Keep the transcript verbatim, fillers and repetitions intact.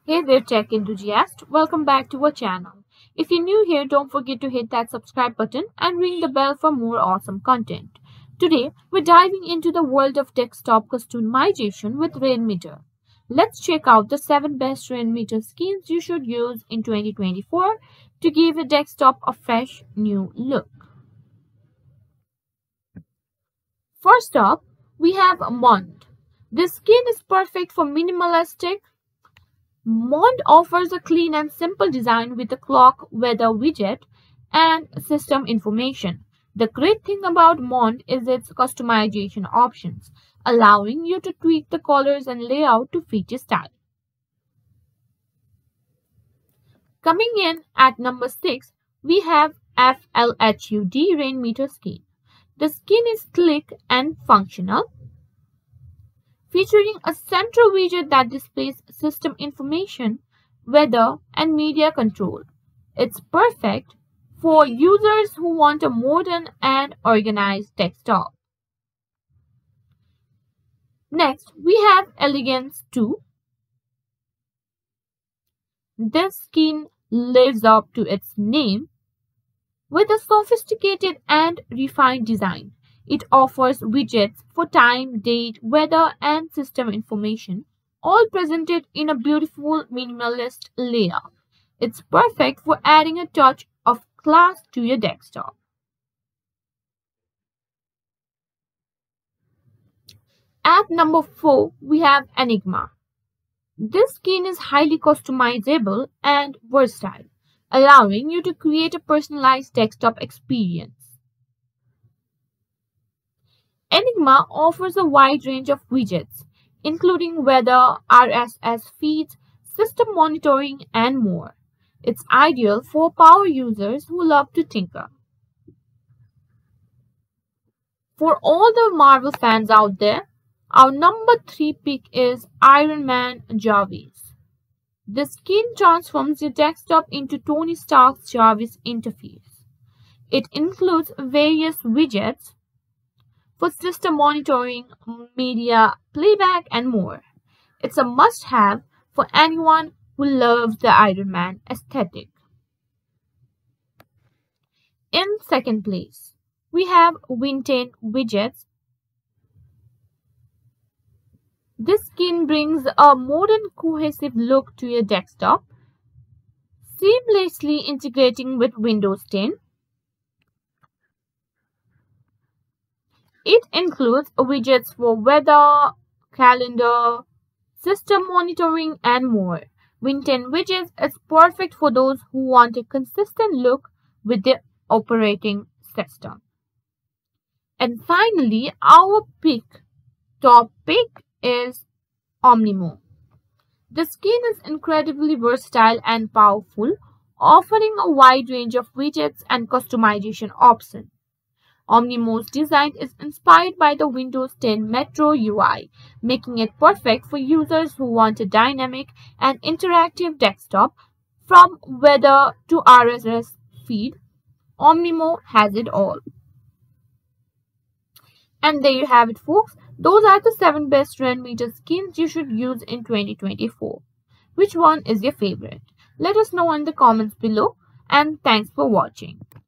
Hey there, tech enthusiast. Welcome back to our channel. If you're new here, don't forget to hit that subscribe button and ring the bell for more awesome content. Today, we're diving into the world of desktop customization with Rainmeter. Let's check out the seven best Rainmeter skins you should use in twenty twenty-four to give your desktop a fresh new look. First up, we have Mond. This skin is perfect for minimalistic. Mond offers a clean and simple design with a clock, weather widget, and system information. The great thing about Mond is its customization options, allowing you to tweak the colors and layout to fit your style. Coming in at number six, we have F L H U D Rainmeter skin. The skin is sleek and functional, featuring a central widget that displays system information, weather, and media control. It's perfect for users who want a modern and organized desktop. Next, we have Elegance two. This skin lives up to its name with a sophisticated and refined design. It offers widgets for time, date, weather, and system information, all presented in a beautiful minimalist layout. It's perfect for adding a touch of class to your desktop. At number four, we have Enigma. This skin is highly customizable and versatile, allowing you to create a personalized desktop experience. Enigma offers a wide range of widgets, including weather, R S S feeds, system monitoring, and more. It's ideal for power users who love to tinker. For all the Marvel fans out there, our number three pick is Iron Man Jarvis. The skin transforms your desktop into Tony Stark's Jarvis interface. It includes various widgets for system monitoring, media playback, and more. It's a must-have for anyone who loves the Iron Man aesthetic. In second place, we have Vintage Widgets. This skin brings a modern, cohesive look to your desktop, seamlessly integrating with Windows ten. It includes widgets for weather, calendar, system monitoring, and more. Vintage Widgets is perfect for those who want a consistent look with their operating system. And finally, our pick, top pick is Omnimo. The skin is incredibly versatile and powerful, offering a wide range of widgets and customization options. Omnimo's design is inspired by the Windows ten Metro U I, making it perfect for users who want a dynamic and interactive desktop. From weather to R S S feed, Omnimo has it all. And there you have it, folks. Those are the seven best Rainmeter skins you should use in twenty twenty-four. Which one is your favorite? Let us know in the comments below, and thanks for watching.